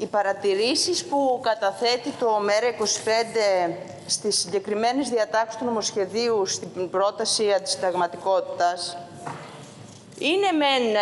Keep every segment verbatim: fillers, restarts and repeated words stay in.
Οι παρατηρήσεις που καταθέτει το ΜΕΡΑ είκοσι πέντε στις συγκεκριμένες διατάξεις του νομοσχεδίου στην πρόταση αντισυνταγματικότητας είναι μεν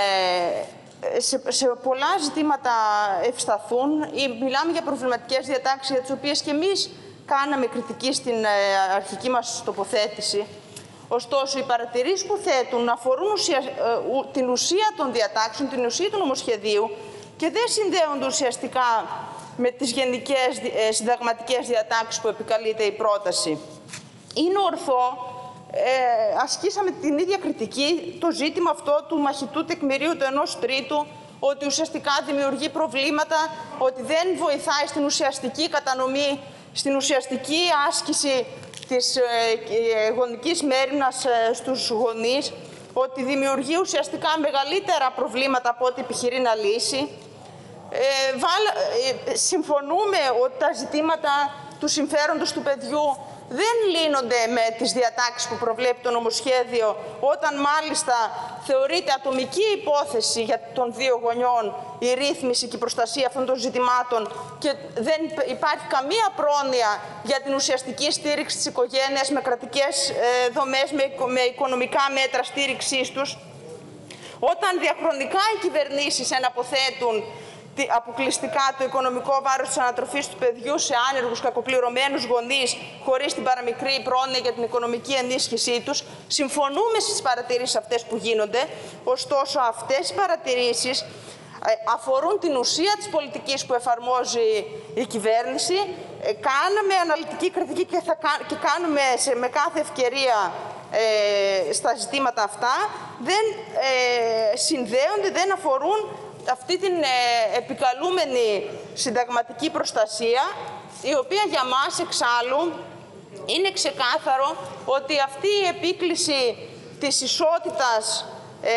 σε, σε πολλά ζητήματα ευσταθούν. Μιλάμε για προβληματικές διατάξεις για τις οποίες και εμείς κάναμε κριτική στην αρχική μας τοποθέτηση. Ωστόσο, οι παρατηρήσεις που θέτουν αφορούν ουσια, την ουσία των διατάξεων, την ουσία του νομοσχεδίου και δεν συνδέονται ουσιαστικά με τις γενικές συνταγματικές διατάξεις που επικαλείται η πρόταση. Είναι ορθό, ε, ασκήσαμε την ίδια κριτική, το ζήτημα αυτό του μαχητού τεκμηρίου του ενός τρίτου, ότι ουσιαστικά δημιουργεί προβλήματα, ότι δεν βοηθάει στην ουσιαστική κατανομή, στην ουσιαστική άσκηση της ε, ε, γονικής μέριμνας ε, στους γονείς, ότι δημιουργεί ουσιαστικά μεγαλύτερα προβλήματα από ό,τι επιχειρεί να λύσει. Ε, βάλα, ε, συμφωνούμε ότι τα ζητήματα του συμφέροντος του παιδιού δεν λύνονται με τις διατάξεις που προβλέπει το νομοσχέδιο, όταν μάλιστα θεωρείται ατομική υπόθεση για των δύο γονιών η ρύθμιση και η προστασία αυτών των ζητημάτων και δεν υπάρχει καμία πρόνοια για την ουσιαστική στήριξη της οικογένειας με κρατικές ε, δομές, με, με οικονομικά μέτρα στήριξής τους. Όταν διαχρονικά οι κυβερνήσεις εναποθέτουν αποκλειστικά το οικονομικό βάρος της ανατροφής του παιδιού σε άνεργους κακοπληρωμένους γονείς χωρίς την παραμικρή πρόνοια για την οικονομική ενίσχυσή τους, συμφωνούμε στις παρατηρήσεις αυτές που γίνονται. Ωστόσο, αυτές οι παρατηρήσεις αφορούν την ουσία της πολιτικής που εφαρμόζει η κυβέρνηση. Κάναμε αναλυτική κριτική και, θα, και κάνουμε σε, με κάθε ευκαιρία ε, στα ζητήματα αυτά. Δεν ε, συνδέονται, δεν αφορούν αυτή την ε, επικαλούμενη συνταγματική προστασία, η οποία για μας εξάλλου είναι ξεκάθαρο ότι αυτή η επίκληση της ισότητας ε,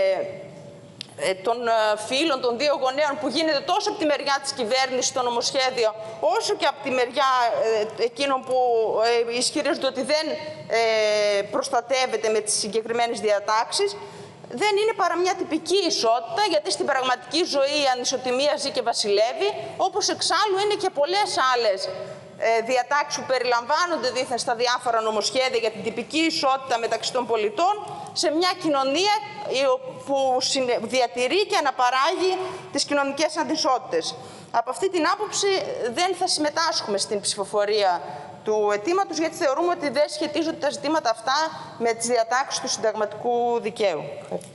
ε, των φύλων των δύο γονέων που γίνεται τόσο από τη μεριά της κυβέρνησης στο νομοσχέδιο, όσο και από τη μεριά ε, εκείνων που ε, ισχυρίζονται ότι δεν ε, προστατεύεται με τις συγκεκριμένες διατάξεις, δεν είναι παρά μια τυπική ισότητα, γιατί στην πραγματική ζωή η ανισοτιμία ζει και βασιλεύει, όπως εξάλλου είναι και πολλές άλλες ε, διατάξεις που περιλαμβάνονται δήθεν στα διάφορα νομοσχέδια για την τυπική ισότητα μεταξύ των πολιτών, σε μια κοινωνία που διατηρεί και αναπαράγει τις κοινωνικές ανισότητες. Από αυτή την άποψη δεν θα συμμετάσχουμε στην ψηφοφορία του αιτήματος, γιατί θεωρούμε ότι δεν σχετίζονται τα ζητήματα αυτά με τις διατάξεις του συνταγματικού δικαίου.